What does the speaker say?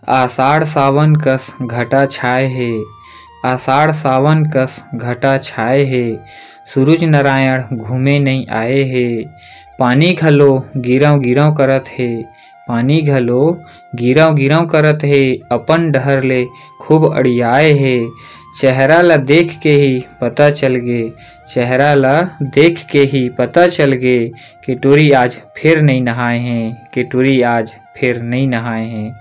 आषाढ़ सावन कस घटा छाए हे। आषाढ़ सावन कस घटा छाए हे। सूरज नारायण घूमे नहीं आए हे। पानी घलो गिरव गिरव करत हे। पानी घलो गिरव गिरव करत हे। अपन डहर ले खूब अड़ियाए हे। चेहरा ला देख के ही पता चल गे। चेहरा ला देख के ही पता चल गे कि टूरी आज फिर नहीं नहाए हैं। कि टूरी आज फिर नहीं नहाए हैं।